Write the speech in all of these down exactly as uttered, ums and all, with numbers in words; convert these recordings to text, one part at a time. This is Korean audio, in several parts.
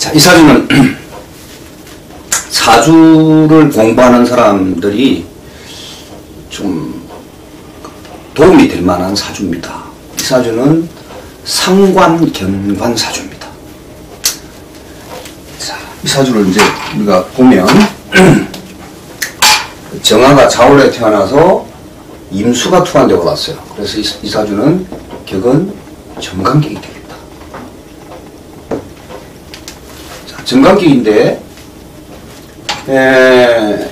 자, 이 사주는 사주를 공부하는 사람들이 좀 도움이 될 만한 사주입니다. 이 사주는 상관, 견관 사주입니다. 자, 이 사주를 이제 우리가 보면 정화가 자월에 태어나서 임수가 투한되고 올랐어요. 그래서 이, 이 사주는 격은 정관격이 되겠다. 자, 정관격인데 에,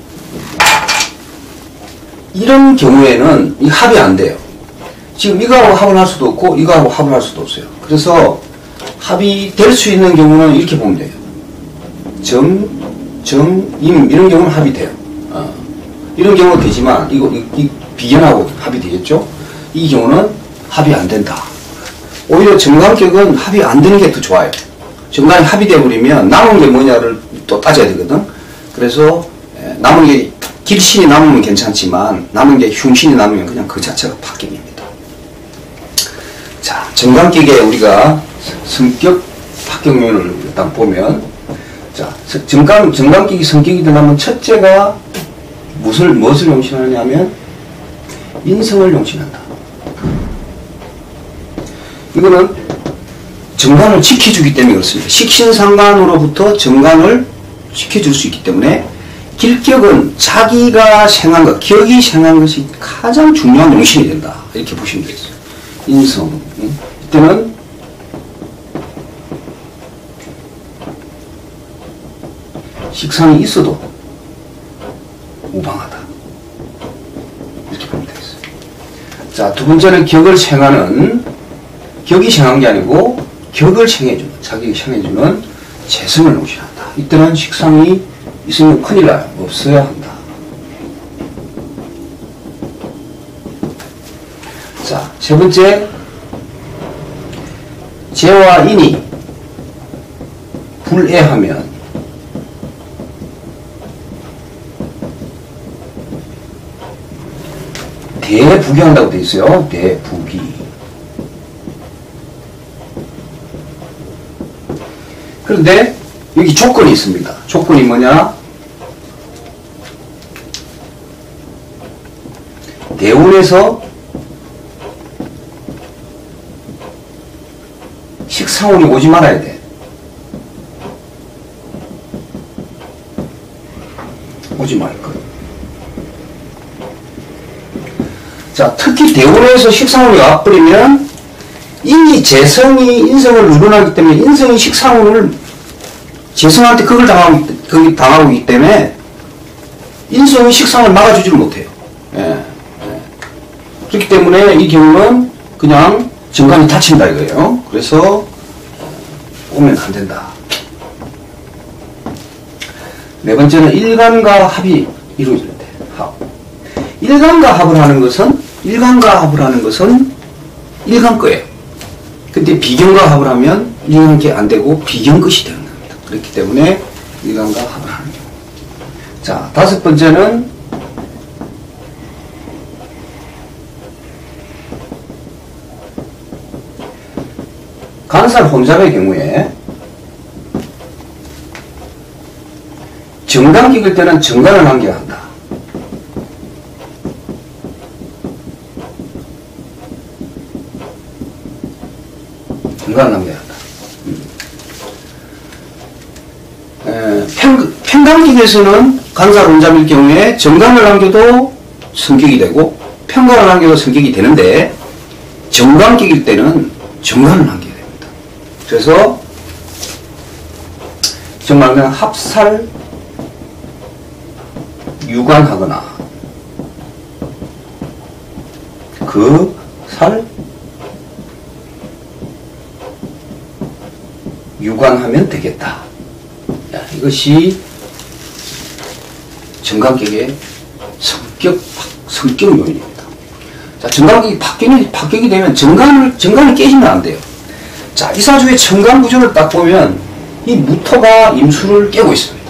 이런 경우에는 이 합이 안 돼요. 지금 이거하고 합을 할 수도 없고 이거하고 합을 할 수도 없어요. 그래서 합이 될 수 있는 경우는 이렇게 보면 돼요. 정, 정, 임 이런 경우는 합이 돼요. 어. 이런 경우는 되지만 이거 이, 이 비견하고 합이 되겠죠. 이 경우는 합이 안 된다. 오히려 정관격은 합이 안 되는 게 더 좋아요. 정관이 합이 되어버리면 남은 게 뭐냐를 또 따져야 되거든. 그래서 에, 남은 게 길신이 남으면 괜찮지만 남은 게 흉신이 남으면 그냥 그 자체가 바뀝니다. 자, 정관격에 우리가 성격 합격면을 일단 보면, 자, 정관, 정관격이 성격이 되려면 첫째가 무엇을, 무엇을 용신하냐면 인성을 용신한다. 이거는 정관을 지켜주기 때문에 그렇습니다. 식신상관으로부터 정관을 지켜줄 수 있기 때문에 길격은 자기가 생한 것, 격이 생한 것이 가장 중요한 용신이 된다. 이렇게 보시면 되겠어요. 인성. 응? 이때는 식상이 있어도 우방하다. 이렇게 보면 되겠어요. 자, 두 번째는 격을 생하는, 격이 생한 게 아니고 격을 생해주는, 자기가 생해주는 재성을 용신한다. 이때는 식상이 있으면 큰일 나요. 없어야 한다. 자, 세 번째, 재와 인이 불애하면 대부기한다고 되어 있어요. 대부기. 그런데 여기 조건이 있습니다. 조건이 뭐냐? 대운에서 식상운이 오지 말아야 돼. 오지 말 거예요. 자, 특히 대운에서 식상운이 와버리면 이미 재성이 인성을 누른하기 때문에 인성이 식상운을 재성한테 그걸 당하고, 그걸 당하고 있기 때문에 인성이 식상을 막아주지를 못해요. 예, 예. 그렇기 때문에 이 경우는 그냥 정관이 닫힌다 이거예요. 그래서 오면 안 된다. 네 번째는 일간과 합이 이루어지는데, 합. 일간과 합을 하는 것은, 일간과 합을 하는 것은 일간 거예요. 근데 비견과 합을 하면 일간 게 안 되고 비견 것이 되는 겁니다. 그렇기 때문에 일간과 합을 하는 경우. 자, 다섯 번째는 간살 혼잡의 경우에 정관 끼길 때는 정관을 남겨야 한다. 정관을 남겨야 한다. 음. 에, 편, 편관기에서는 간살 혼잡일 경우에 정관을 남겨도 성격이 되고 편관을 남겨도 성격이 되는데 정관기일 때는 정관을 남겨야 됩니다. 그래서 정말 그냥 합살 유관하거나 그 살 유관하면 되겠다. 야, 이것이 정관격의 성격, 성격 요인입니다. 자, 정관격이 바뀌니, 바뀌게 되면 정관을, 정관을 깨지면 안 돼요. 자, 이 사주의 정관 구조를 딱 보면 이 무토가 임수를 깨고 있습니다.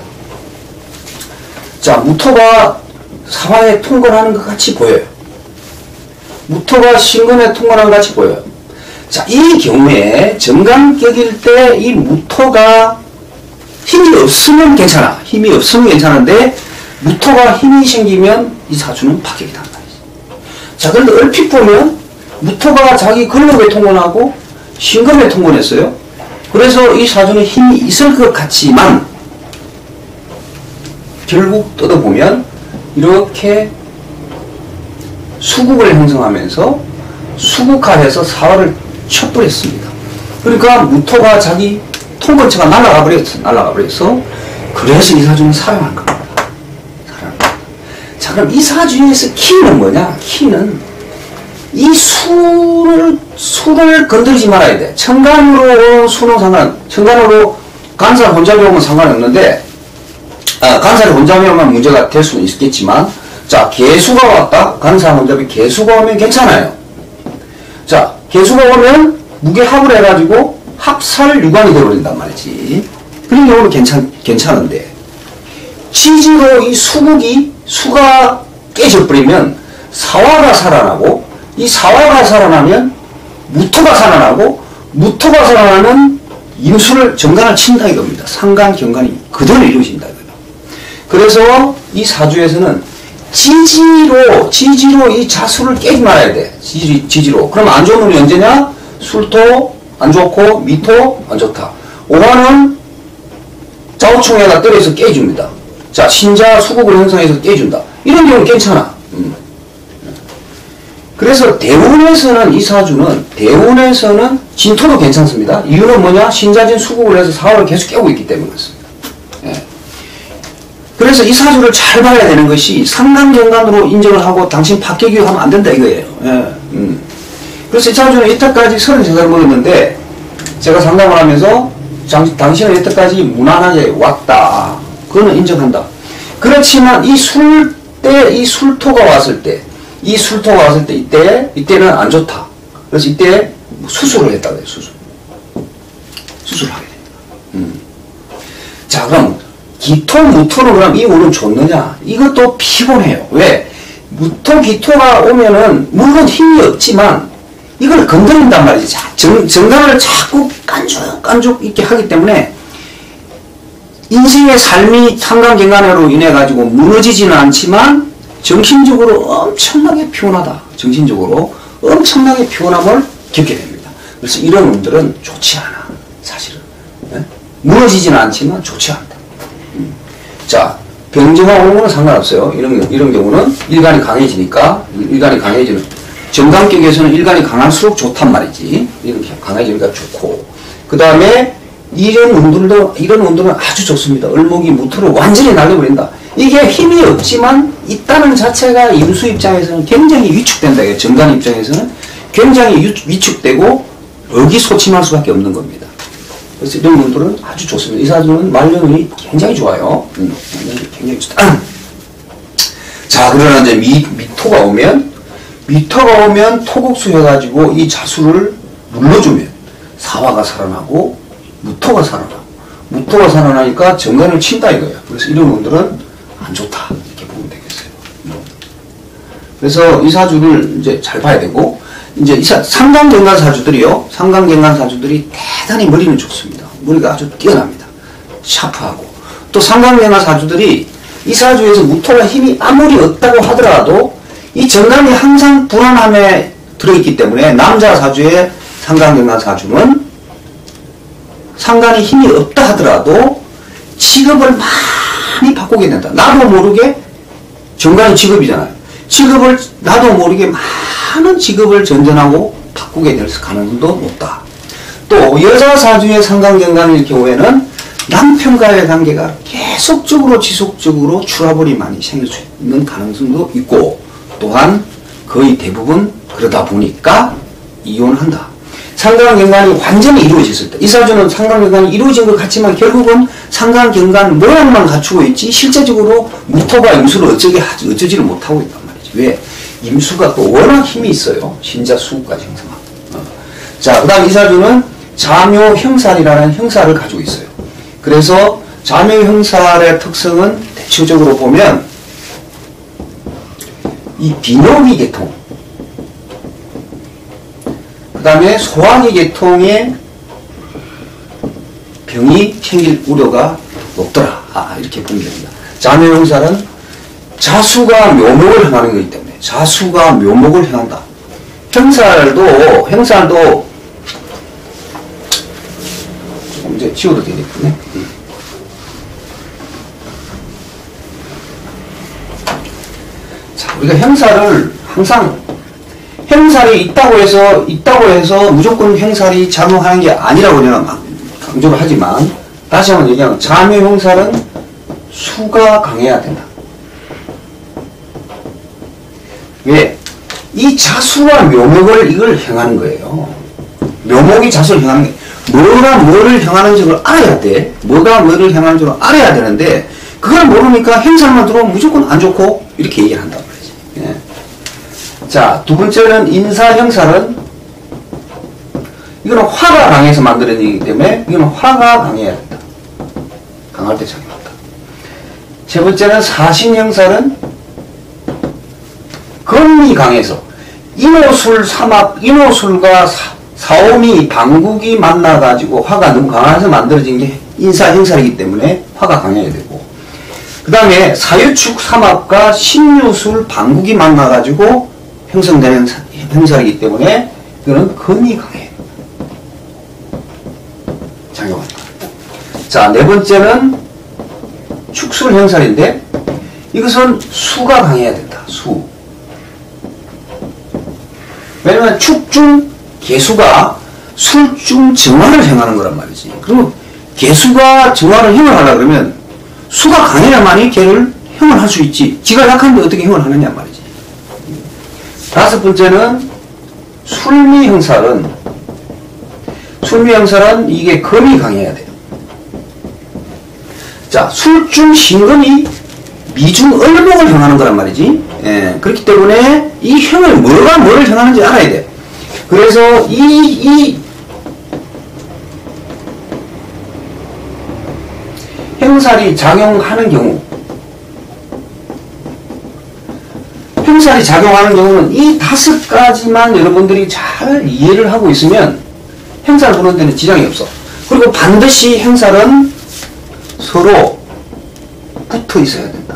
자, 무토가 사화에 통관하는 것 같이 보여요. 무토가 신금에 통관하는 것 같이 보여요. 자, 이 경우에 정관격일 때 이 무토가 힘이 없으면 괜찮아. 힘이 없으면 괜찮은데 무토가 힘이 생기면 이 사주는 파격이 난다. 자, 그런데 얼핏 보면 무토가 자기 근록에 통혼하고 신금에 통혼했어요. 그래서 이 사주는 힘이 있을 것 같지만 결국 뜯어보면 이렇게 수국을 형성하면서 수국화해서 사화를 쳐버렸습니다. 그러니까 무토가 자기 통근처가 날아가 버렸어. 날아가 버렸어. 그래서 이 사주는 살아난 겁니다. 살아난 겁니다. 자, 그럼 이 사주에서 키는 뭐냐? 키는 이 수를, 수를 건들지 말아야 돼. 천간으로 수는 상관, 천간으로 간살 혼잡이 오면 상관없는데, 아, 간살이 혼잡이 오면 문제가 될 수는 있겠지만, 자, 개수가 왔다. 간살 혼잡이 개수가 오면 괜찮아요. 자, 개수가 오면 무게합을 해가지고 합살 유관이 되어버린단 말이지. 그런 경우는 괜찮, 괜찮은데, 지지로 이 수국이, 수가 깨져버리면 사화가 살아나고, 이 사화가 살아나면 무토가 살아나고, 무토가 살아나면 임수를, 정관을 친다 이겁니다. 상간, 경관이 그대로 이루어진다 이거예요. 그래서 이 사주에서는 지지로, 지지로 이 자수를 깨지 말아야 돼. 지지, 지지로. 그럼 안 좋은 운이 언제냐? 술토 안 좋고, 미토 안 좋다. 오화는 좌우총에다 때려서 깨줍니다. 자, 신자 수국을 형성해서 깨준다. 이런 경우는 괜찮아. 음. 그래서 대운에서는 이 사주는, 대운에서는 진토도 괜찮습니다. 이유는 뭐냐? 신자진 수국을 해서 사화를 계속 깨고 있기 때문에 그렇습니다. 예. 그래서 이 사주를 잘 봐야 되는 것이 상간경간으로 인정을 하고 당신 박계교육하면 안 된다 이거예요. 예. 음. 그래서 이 사주는 이때까지 서른세 살 먹었는데 제가 상담을 하면서 장, 당신은 이때까지 무난하게 왔다. 그거는 인정한다. 그렇지만 이 술 때, 이 술토가 왔을 때, 이 술토가 왔을 때 이때, 이때는 안 좋다. 그래서 이때 수술을 했다고 해요. 수술. 수술을 하게 됩니다. 음. 자, 그럼 기토, 무토는 그럼 이 운은 좋느냐? 이것도 피곤해요. 왜? 무토, 기토가 오면은 물론 힘이 없지만 이걸 건드린단 말이지. 정, 정관을 자꾸 깐죽, 깐죽 있게 하기 때문에 인생의 삶이 상간경간으로 인해 가지고 무너지지는 않지만 정신적으로 엄청나게 피곤하다. 정신적으로 엄청나게 피곤함을 겪게 됩니다. 그래서 이런 운들은 좋지 않아. 사실은. 네? 무너지지는 않지만 좋지 않다. 음. 자, 병정화 오는 거는 상관없어요. 이런, 이런 경우는 일간이 강해지니까, 일간이 강해지는, 정관격에서는 일간이 강할수록 좋단 말이지. 이렇게 강해지니까 좋고. 그 다음에 이런 운들도, 이런 운들은 아주 좋습니다. 을목이 무토를 완전히 날려버린다. 이게 힘이 없지만 있다는 자체가 임수 입장에서는 굉장히 위축된다. 정관 입장에서는 굉장히 위축되고 의기소침할 수밖에 없는 겁니다. 그래서 이런 운들은 아주 좋습니다. 이 사주는 말년운이 굉장히 좋아요. 음, 굉장히 좋다. 자, 그러나 이제 미, 미토가 오면, 미토가 오면 토국수 해가지고 이 자수를 눌러주면 사화가 살아나고 무토가 살아나고, 무토가 살아나니까 정관을 친다 이거야. 그래서 이런 운들은 안 좋다. 이렇게 보면 되겠어요. 그래서 이 사주를 이제 잘 봐야 되고, 이제 이 사, 상간경간 사주들이요. 상간경간 사주들이 대단히 머리는 좋습니다. 머리가 아주 뛰어납니다. 샤프하고. 또 상간경간 사주들이 이 사주에서 무토가 힘이 아무리 없다고 하더라도 이 정관이 항상 불안함에 들어있기 때문에 남자 사주의 상간경간 사주는 상간이 힘이 없다 하더라도 직업을 많이 바꾸게 된다. 나도 모르게 정관이 직업이잖아요. 직업을 나도 모르게 많은 직업을 전전하고 바꾸게 될 가능성도 높다. 또 여자 사주의 상간경간일 경우에는 남편과의 관계가 계속적으로 지속적으로 추라벌이 많이 생길 수 있는 가능성도 있고, 또한 거의 대부분 그러다 보니까 이혼한다. 상간경간이 완전히 이루어졌을 때, 이 사주는 상간경간이 이루어진 것 같지만 결국은 상간경간 모양만 갖추고 있지 실제적으로 무토가 임수를 어쩌게 하지, 어쩌지를 못하고 있단 말이지. 왜? 임수가 또 워낙 힘이 있어요. 신자 수국까지 형성하고. 어. 자, 그 다음 이 사주는 자묘 형살이라는 형살을 가지고 있어요. 그래서 자묘 형살의 특성은 대체적으로 보면 이 비뇨기 계통, 그 다음에 소화기 계통의 병이 생길 우려가 높더라. 아, 이렇게 보면 됩니다. 자묘 형살은 자수가 묘목을 행하는 거기 때문에 자수가 묘목을 행한다. 형살도 형살도 조금 이제 지워도 되겠네. 자, 우리가 형살을 항상 형살이 있다고 해서 있다고 해서 무조건 형살이 작용하는 게 아니라고 저는 강조를 하지만 다시 한번 얘기하면 자묘 형살은 수가 강해야 된다. 왜? 이 자수와 묘목을 이걸 행하는 거예요. 묘목이 자수를 행하는 게 뭐가 뭐를 행하는지 를 알아야 돼. 뭐가 뭐를 행하는지 를 알아야 되는데 그걸 모르니까 형살만 들어오면 무조건 안 좋고 이렇게 얘기를 한단 말이지. 예. 자, 두 번째는 인사 형살은 이거는 화가 강해서 만들어지기 때문에 이거는 화가 강해야 된다. 강할 때 작용한다. 세 번째는 사신 형살은 금이 강해서 인호술 삼합, 인호술과 사, 사오미, 방국이 만나가지고 화가 너무 강해서 만들어진 게 인사 형살이기 때문에 화가 강해야 되고 그 다음에 사유축 삼합과 신유술, 방국이 만나가지고 형성되는 형살이기 때문에 이거는 금이 강해요. 작용한다. 자, 네 번째는 축술 형살인데 이것은 수가 강해야 된다. 수. 왜냐면 축중 개수가 술중 정화를 행하는 거란 말이지. 그러면 개수가 정화를 형을 하려 그러면 수가 강해야만이 걔를 형을 할 수 있지. 지가 약한데 어떻게 형을 하느냐 말이지. 다섯 번째는 술미 형살은 술미 형살은 이게 금이 강해야 돼요. 자, 술중 신금이 미중 을목을 형하는 거란 말이지. 예, 그렇기 때문에 이 형을 뭐가 뭐를 형하는지 알아야 돼. 그래서 이, 이 형살이 작용하는 경우 형살이 작용하는 경우는 이 다섯 가지만 여러분들이 잘 이해를 하고 있으면 형살 보는 데는 지장이 없어. 그리고 반드시 형살은 서로 붙어 있어야 된다.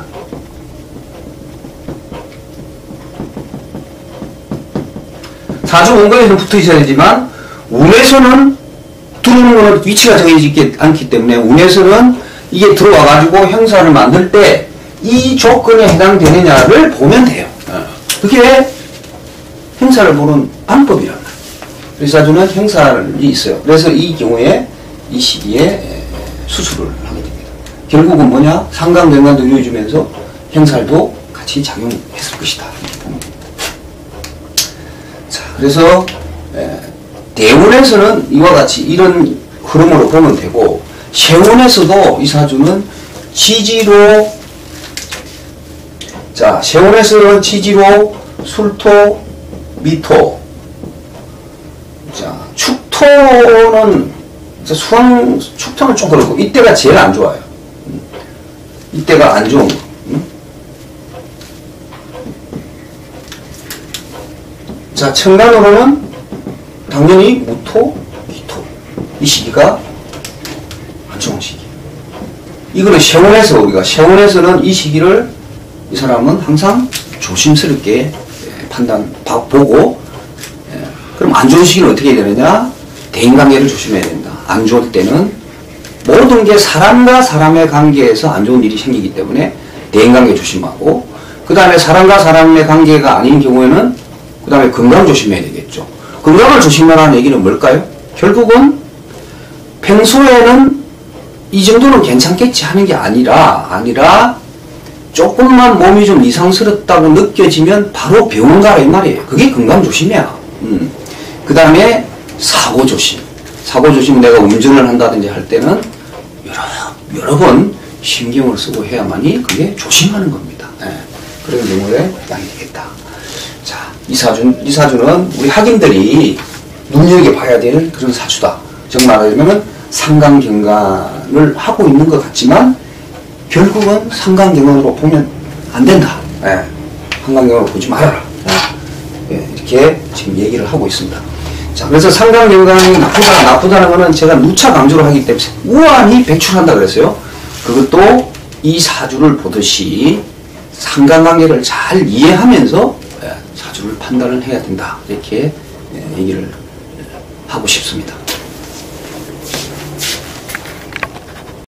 사주 원거에는 붙어 있어야 되지만 운에서는 들어오는 거는 위치가 정해지지 않기 때문에 운에서는 이게 들어와 가지고 형살을 만들 때 이 조건에 해당되느냐를 보면 돼요. 그게 형살을 보는 방법이란 말이에요. 그래서 사주는 형살이 있어요. 그래서 이 경우에 이 시기에 수술을 하게 됩니다. 결국은 뭐냐? 상강경관도 이루어지면서 형살도 같이 작용했을 것이다. 자, 그래서 대운에서는 이와 같이 이런 흐름으로 보면 되고 세운에서도 이 사주는 지지로 자, 세운에서는 지지로 술토, 미토 자, 축토는 수왕, 축토는 좀 그렇고 이때가 제일 안 좋아요. 이때가 안 좋은 거. 응? 자, 천간으로는 당연히 무토, 기토. 이 시기가 안 좋은 시기. 이거는 세운에서 우리가 세운에서는 이 시기를 이 사람은 항상 조심스럽게 판단 보고 그럼 안 좋은 시기는 어떻게 해야 되느냐? 대인관계를 조심해야 된다. 안 좋을 때는 모든 게 사람과 사람의 관계에서 안 좋은 일이 생기기 때문에 대인관계 조심하고 그 다음에 사람과 사람의 관계가 아닌 경우에는 그 다음에 건강 조심해야 되겠죠. 건강을 조심하라는 얘기는 뭘까요? 결국은 평소에는 이 정도는 괜찮겠지 하는 게 아니라 아니라 조금만 몸이 좀 이상스럽다고 느껴지면 바로 병원 가라 이 말이에요. 그게 건강 조심이야. 음. 그 다음에 사고 조심. 사고 조심은 내가 운전을 한다든지 할 때는 여러, 여러 번 신경을 쓰고 해야만이 그게 조심하는 겁니다. 네. 그런 경우에 해당이 되겠다. 자, 이 사주, 이 사주는 우리 학인들이 눈여겨봐야 될 그런 사주다. 정말 말하자면 상강경관을 하고 있는 것 같지만 결국은 상강경관으로 보면 안 된다. 예. 상강경관으로 보지 말아라. 예. 이렇게 지금 얘기를 하고 있습니다. 자, 그래서 상강경관이 나쁘다, 나쁘다는 거는 제가 누차 강조를 하기 때문에 우환이 배출한다 그랬어요. 그것도 이 사주를 보듯이 상관관계를 잘 이해하면서 사주를 판단을 해야 된다. 이렇게 얘기를 하고 싶습니다.